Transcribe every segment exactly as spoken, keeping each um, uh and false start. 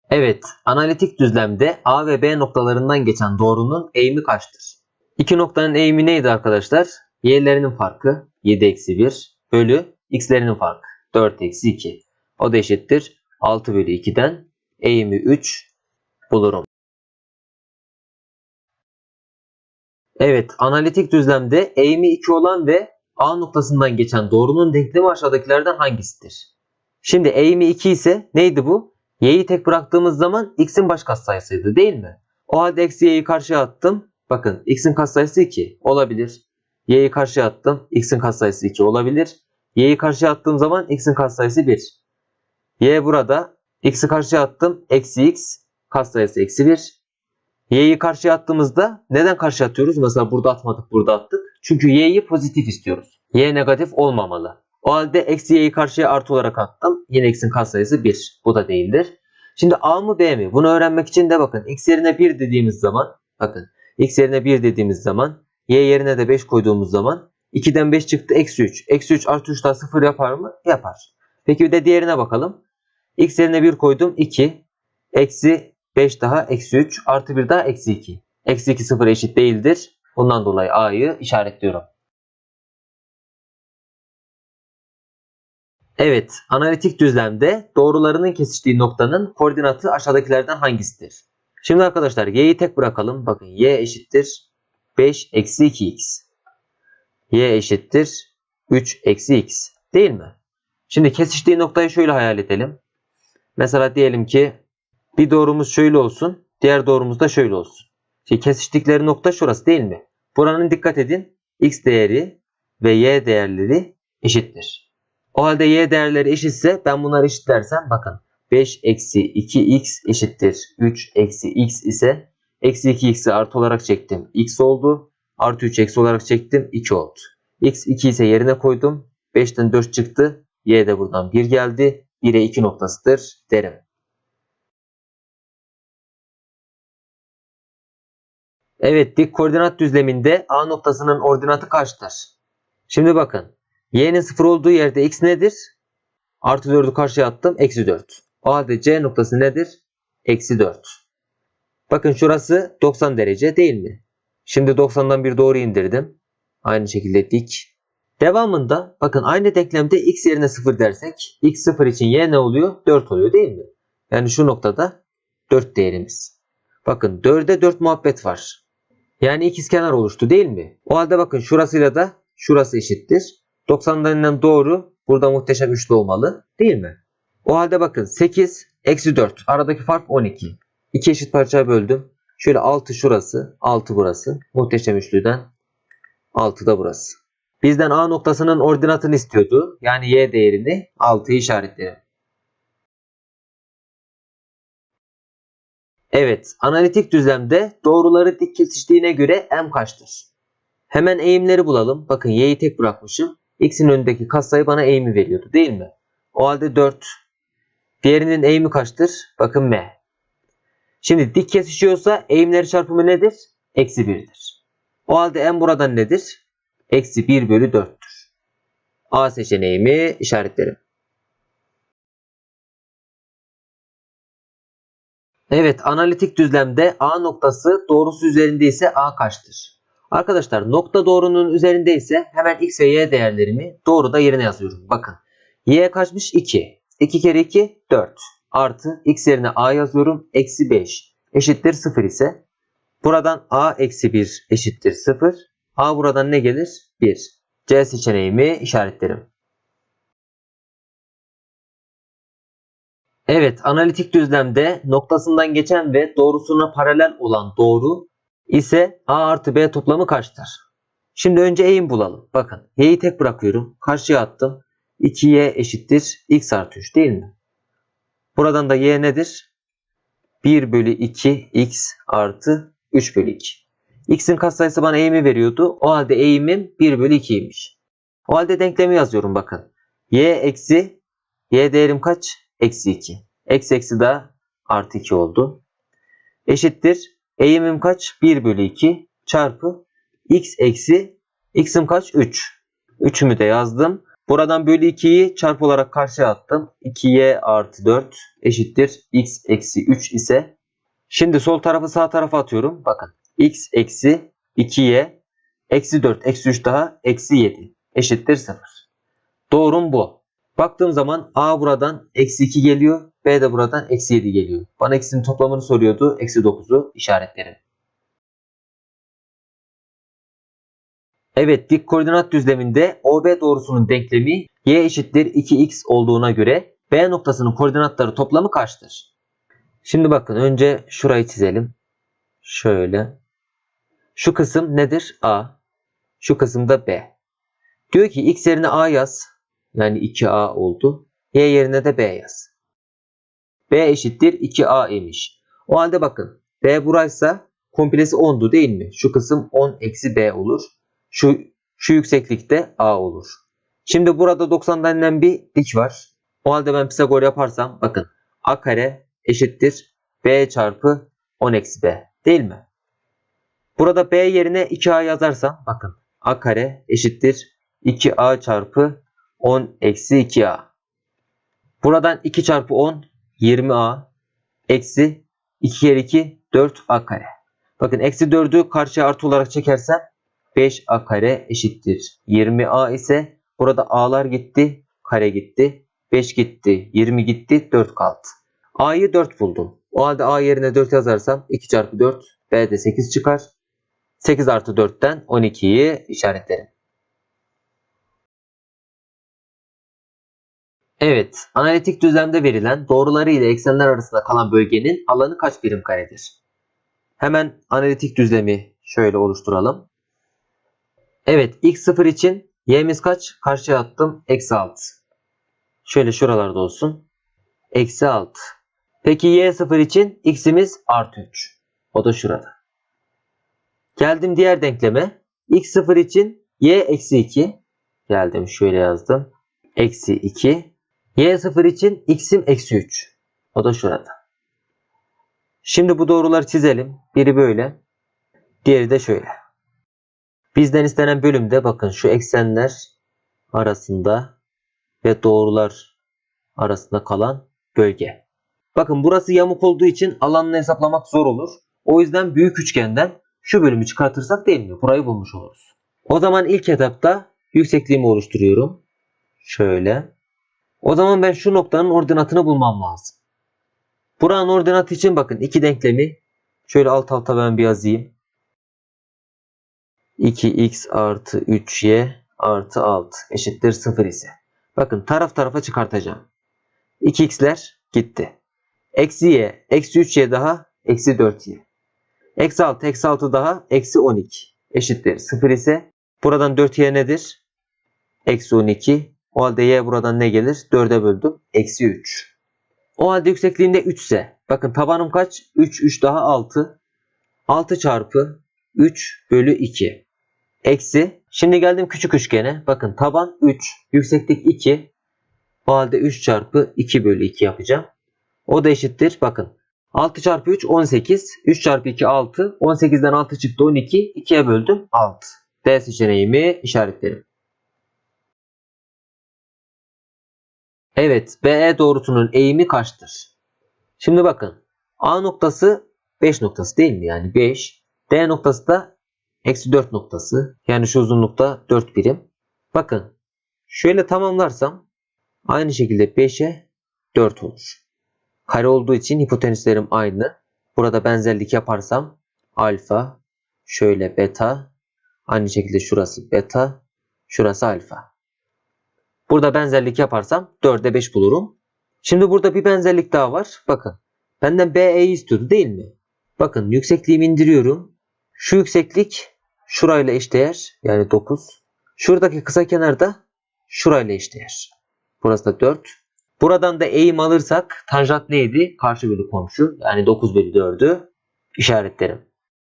Evet, analitik düzlemde A ve B noktalarından geçen doğrunun eğimi kaçtır? İki noktanın eğimi neydi arkadaşlar? Y'lerinin farkı yedi eksi bir bölü x'lerinin farkı dört eksi iki. O da eşittir altı bölü iki'den eğimi üç bulurum. Evet, analitik düzlemde eğimi iki olan ve A noktasından geçen doğrunun denklemi aşağıdakilerden hangisidir? Şimdi eğimi iki ise neydi bu? Y'yi tek bıraktığımız zaman x'in baş katsayısıydı değil mi? O halde eksi y'yi karşıya attım. Bakın x'in katsayısı iki olabilir. Y'yi karşıya attım. X'in katsayısı iki olabilir. Y'yi karşıya attığım zaman x'in katsayısı bir. Y burada. X'i karşıya attım. Eksi x katsayısı eksi bir. Y'yi karşıya attığımızda neden karşıya atıyoruz? Mesela burada atmadık, burada attık. Çünkü y'yi pozitif istiyoruz. Y negatif olmamalı. O halde eksi y'yi karşıya artı olarak attım. Yine x'in katsayısı bir. Bu da değildir. Şimdi A mı B mi? Bunu öğrenmek için de bakın. X yerine bir dediğimiz zaman, bakın. X yerine bir dediğimiz zaman, y yerine de beş koyduğumuz zaman iki'den beş çıktı eksi üç. Eksi üç artı üç daha sıfır yapar mı? Yapar. Peki bir de diğerine bakalım. X yerine bir koydum iki. Eksi beş daha eksi üç artı bir daha eksi iki. Eksi iki sıfır eşit değildir. Bundan dolayı A'yı işaretliyorum. Evet, analitik düzlemde doğrularının kesiştiği noktanın koordinatı aşağıdakilerden hangisidir? Şimdi arkadaşlar y'yi tek bırakalım. Bakın y eşittir beş eksi iki x. Y eşittir üç eksi x. Değil mi? Şimdi kesiştiği noktayı şöyle hayal edelim. Mesela diyelim ki bir doğrumuz şöyle olsun. Diğer doğrumuz da şöyle olsun. Şimdi kesiştikleri nokta şurası değil mi? Buranın dikkat edin. X değeri ve y değerleri eşittir. O halde y değerleri eşitse ben bunları eşitlersem bakın. beş eksi iki x eşittir üç eksi x ise eksi iki x'i artı olarak çektim. X oldu. Artı üç eksi olarak çektim. iki oldu. X iki ise yerine koydum. beşten dört çıktı. Y de buradan bir geldi. bire iki noktasıdır derim. Evet, dik koordinat düzleminde A noktasının ordinatı kaçtır? Şimdi bakın. Y'nin sıfır olduğu yerde x nedir? Artı dördü karşıya attım. Eksi dört. O halde C noktası nedir? Eksi dört. Bakın şurası doksan derece değil mi? Şimdi doksandan bir doğru indirdim. Aynı şekilde dik. Devamında bakın aynı denklemde x yerine sıfır dersek x sıfır için y ne oluyor? dört oluyor değil mi? Yani şu noktada dört değerimiz. Bakın dörde dört muhabbet var. Yani ikizkenar oluştu değil mi? O halde bakın şurasıyla da şurası eşittir. doksandan doğru burada muhteşem üçlü olmalı değil mi? O halde bakın sekiz eksi dört aradaki fark on iki. iki eşit parçaya böldüm. Şöyle altı şurası, altı burası. Muhteşem üçlüden altı da burası. Bizden A noktasının ordinatını istiyordu. Yani y değerini altı'yı işaretleyelim. Evet, analitik düzlemde doğruları dik kesiştiğine göre m kaçtır? Hemen eğimleri bulalım. Bakın y'yi tek bırakmışım. X'in önündeki katsayı bana eğimi veriyordu değil mi? O halde dört. Diğerinin eğimi kaçtır? Bakın m. Şimdi dik kesişiyorsa eğimleri çarpımı nedir? Eksi bir'dir. O halde m buradan nedir? Eksi bir bölü dört'tür. A seçeneğimi işaretlerim. Evet, analitik düzlemde A noktası doğrusu üzerinde ise A kaçtır? Arkadaşlar nokta doğrunun üzerinde ise hemen x ve y değerlerimi doğruda yerine yazıyorum. Bakın y kaçmış? iki. iki kere iki dört. Artı x yerine a yazıyorum. Eksi beş eşittir sıfır ise buradan a eksi bir eşittir sıfır. A buradan ne gelir? bir. C seçeneğimi işaretlerim. Evet, analitik düzlemde noktasından geçen ve doğrusuna paralel olan doğru ise A artı B toplamı kaçtır? Şimdi önce eğim bulalım. Bakın y'yi tek bırakıyorum. Karşıya attım. iki y eşittir x artı üç değil mi? Buradan da y nedir? bir bölü iki x artı üç bölü iki. X'in katsayısı bana eğimi veriyordu. O halde eğimim bir bölü iki'ymiş. O halde denklemi yazıyorum bakın. Y eksi y değerim kaç? Eksi iki. Eksi eksi daha artı iki oldu. Eşittir. Eğimim kaç? bir bölü iki çarpı x eksi x'im kaç? üç. üçümü de yazdım. Buradan bölü ikiyi çarpı olarak karşıya attım. iki y artı dört eşittir x eksi üç ise. Şimdi sol tarafı sağ tarafa atıyorum. Bakın x eksi iki y eksi dört eksi üç daha eksi yedi eşittir sıfır. Doğrum bu. Baktığım zaman a buradan eksi iki geliyor. B de buradan eksi yedi geliyor. Bana ikisinin toplamını soruyordu. Eksi dokuzu işaretlerim. Evet, dik koordinat düzleminde O B doğrusunun denklemi y eşittir iki x olduğuna göre B noktasının koordinatları toplamı kaçtır? Şimdi bakın önce şurayı çizelim. Şöyle. Şu kısım nedir? A. Şu kısım da B. Diyor ki x yerine A yaz. Yani iki a oldu. Y yerine de B yaz. B eşittir iki a imiş. O halde bakın. B buraysa komplesi ondu değil mi? Şu kısım on eksi B olur. Şu, şu yükseklikte A olur. Şimdi burada doksan denilen bir dik var. O halde ben Pisagor yaparsam bakın. A kare eşittir B çarpı on eksi B değil mi? Burada B yerine iki a yazarsam bakın. A kare eşittir iki a çarpı on eksi iki a. Buradan iki çarpı on yirmi a eksi iki kere iki dört a kare. Bakın eksi dördü karşıya artı olarak çekersem beş a kare eşittir yirmi a ise burada a'lar gitti, kare gitti, beş gitti, yirmi gitti, dört kaldı. A'yı dört buldum. O halde a yerine dört yazarsam iki çarpı dört, B'de sekiz çıkar. sekiz artı dörtten on ikiyi işaretlerim. Evet, analitik düzlemde verilen doğruları ile eksenler arasında kalan bölgenin alanı kaç birim karedir? Hemen analitik düzlemi şöyle oluşturalım. Evet, x sıfır için y'miz kaç? Karşıya attım. Eksi altı. Şöyle şuralarda olsun. Eksi altı. Peki y sıfır için x'imiz artı üç. O da şurada. Geldim diğer denkleme. x sıfır için y eksi iki. Geldim şöyle yazdım. Eksi iki. Y sıfır için x'im eksi üç. O da şurada. Şimdi bu doğruları çizelim. Biri böyle. Diğeri de şöyle. Bizden istenen bölümde bakın şu eksenler arasında ve doğrular arasında kalan bölge. Bakın burası yamuk olduğu için alanını hesaplamak zor olur. O yüzden büyük üçgenden şu bölümü çıkartırsak değil mi? Burayı bulmuş oluruz. O zaman ilk etapta yüksekliğimi oluşturuyorum. Şöyle. O zaman ben şu noktanın ordinatını bulmam lazım. Buranın ordinatı için bakın iki denklemi şöyle alt alta ben bir yazayım. iki x artı üç y artı altı eşittir sıfır ise. Bakın taraf tarafa çıkartacağım. iki x'ler gitti. Eksi y, eksi üç y daha eksi dört y. Eksi altı, eksi altı daha eksi on iki eşittir sıfır ise. Buradan dört y nedir? Eksi on iki. O halde y buradan ne gelir? dörde böldüm. Eksi üç. O halde yüksekliğinde üç ise. Bakın tabanım kaç? üç, üç daha altı. altı çarpı üç bölü iki. Eksi. Şimdi geldim küçük üçgene. Bakın taban üç. Yükseklik iki. O halde üç çarpı iki bölü iki yapacağım. O da eşittir. Bakın. altı çarpı üç on sekiz. üç çarpı iki altı. on sekizden altı çıktı on iki. ikiye böldüm altı. D seçeneğimi işaretlerim. Evet, B E doğrusunun eğimi kaçtır? Şimdi bakın. A noktası beş noktası değil mi? Yani beş. D noktası da eksi dört noktası. Yani şu uzunlukta dört birim. Bakın. Şöyle tamamlarsam aynı şekilde beşe dört olur. Kare olduğu için hipotenüslerim aynı. Burada benzerlik yaparsam alfa, şöyle beta, aynı şekilde şurası beta, şurası alfa. Burada benzerlik yaparsam dörde beş bulurum. Şimdi burada bir benzerlik daha var. Bakın. Benden B E'yi istiyordu değil mi? Bakın yüksekliğimi indiriyorum. Şu yükseklik şurayla eşdeğer. Yani dokuz. Şuradaki kısa kenar da şurayla eşdeğer. Burası da dört. Buradan da eğim alırsak tanjant neydi? Karşı bölü komşu. Yani dokuz bölü dördü işaretlerim.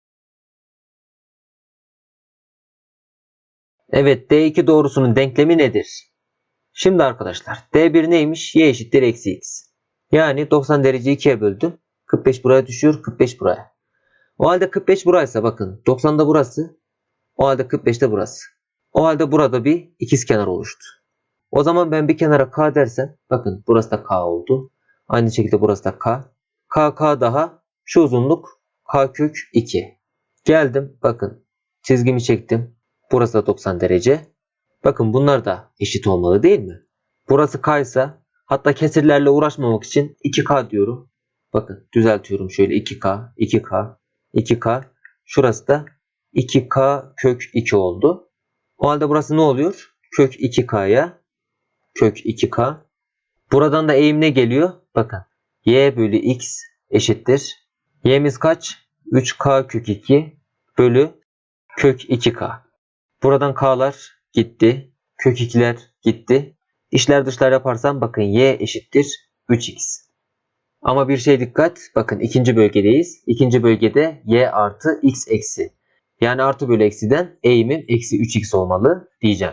Evet, D iki doğrusunun denklemi nedir? Şimdi arkadaşlar D bir neymiş? Y eşittir eksi x. Yani doksan dereceyi ikiye böldüm. kırk beş buraya düşüyor. kırk beş buraya. O halde kırk beş buraysa bakın. doksan da burası. O halde kırk beş de burası. O halde burada bir ikizkenar oluştu. O zaman ben bir kenara k dersem, bakın burası da k oldu. Aynı şekilde burası da k. K, k daha şu uzunluk k kök iki. Geldim, bakın çizgimi çektim. Burası da doksan derece. Bakın bunlar da eşit olmalı değil mi? Burası k ise, hatta kesirlerle uğraşmamak için iki k diyorum. Bakın düzeltiyorum şöyle, iki k, iki k, iki k. Şurası da iki k kök iki oldu. O halde burası ne oluyor? Kök iki k'ya kök iki k. Buradan da eğim ne geliyor? Bakın y bölü x eşittir. Y'miz kaç? üç k kök iki bölü kök iki k. Buradan k'lar gitti. Kök ikiler gitti. İşler dışlar yaparsam bakın y eşittir üç x. Ama bir şey dikkat. Bakın ikinci bölgedeyiz. İkinci bölgede y artı x eksi. Yani artı bölü eksiden eğimim eksi üç x olmalı diyeceğim.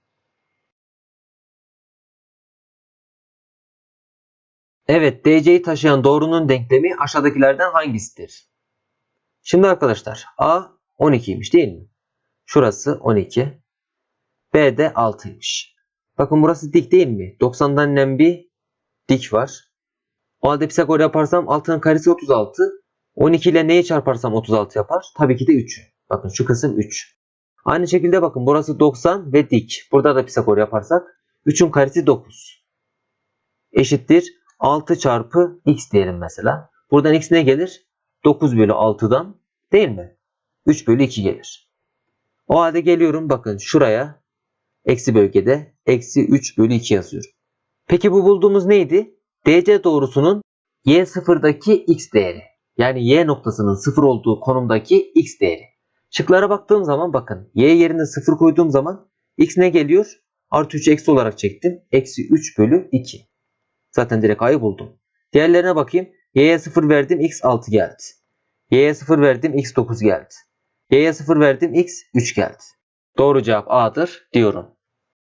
Evet, D C'yi taşıyan doğrunun denklemi aşağıdakilerden hangisidir? Şimdi arkadaşlar A on ikiymiş değil mi? Şurası on iki. B de altıymış. Bakın burası dik değil mi? doksandan nem bir dik var. O halde Pisagor yaparsam altının karesi otuz altı. on iki ile neyi çarparsam otuz altı yapar? Tabii ki de üçü. Bakın şu kısım üç. Aynı şekilde bakın burası doksan ve dik. Burada da Pisagor yaparsak üçün karesi dokuz. Eşittir altı çarpı x diyelim mesela. Buradan x ne gelir? dokuz bölü altıdan değil mi? üç bölü iki gelir. O halde geliyorum bakın şuraya. Eksi bölgede eksi üç bölü iki yazıyorum. Peki bu bulduğumuz neydi? D C doğrusunun y sıfırdaki x değeri. Yani y noktasının sıfır olduğu konumdaki x değeri. Şıklara baktığım zaman bakın y yerine sıfır koyduğum zaman x ne geliyor? Artı üç eksi olarak çektim. Eksi üç bölü iki. Zaten direkt a'yı buldum. Diğerlerine bakayım. Y'ye sıfır verdim, x altı geldi. Y'ye sıfır verdim, x dokuz geldi. Y'ye sıfır verdim, x üç geldi. Doğru cevap A'dır diyorum.